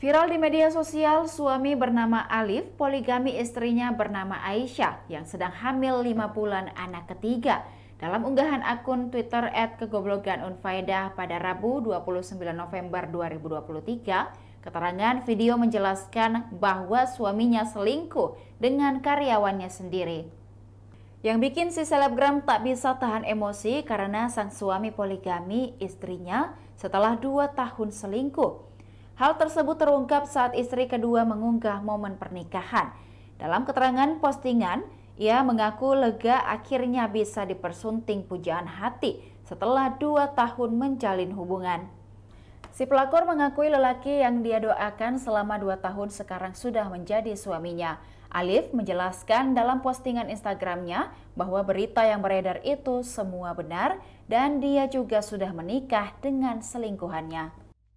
Viral di media sosial, suami bernama Alif poligami istrinya bernama Aisyah yang sedang hamil 5 bulan anak ketiga. Dalam unggahan akun Twitter @kegobloganunfaedah pada Rabu 29 November 2023, keterangan video menjelaskan bahwa suaminya selingkuh dengan karyawannya sendiri. Yang bikin si selebgram tak bisa tahan emosi karena sang suami poligami istrinya setelah 2 tahun selingkuh. Hal tersebut terungkap saat istri kedua mengunggah momen pernikahan. Dalam keterangan postingan, ia mengaku lega akhirnya bisa dipersunting pujaan hati setelah 2 tahun menjalin hubungan. Si pelakor mengakui lelaki yang dia doakan selama 2 tahun sekarang sudah menjadi suaminya. Alif menjelaskan dalam postingan Instagramnya bahwa berita yang beredar itu semua benar dan dia juga sudah menikah dengan selingkuhannya.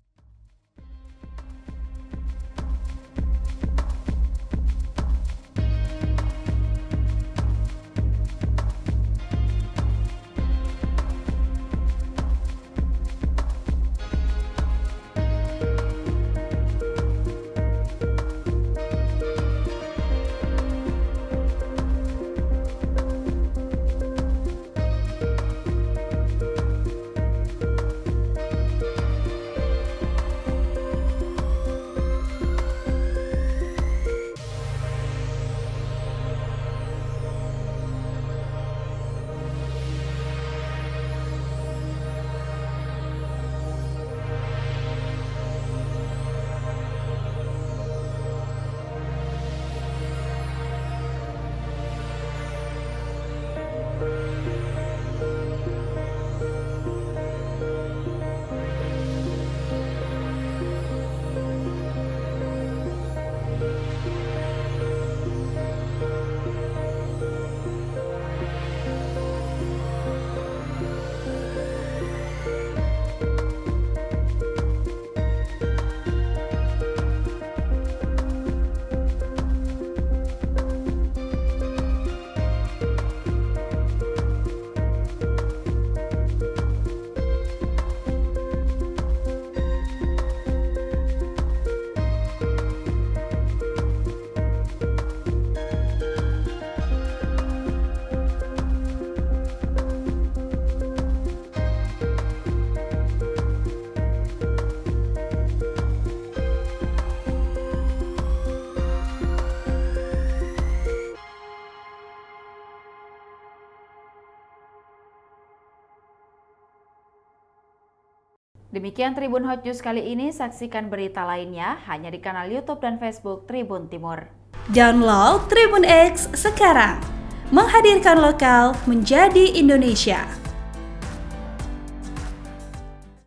Demikian Tribun Hot News kali ini, saksikan berita lainnya hanya di kanal YouTube dan Facebook Tribun Timur. Download Tribun X sekarang, menghadirkan lokal menjadi Indonesia.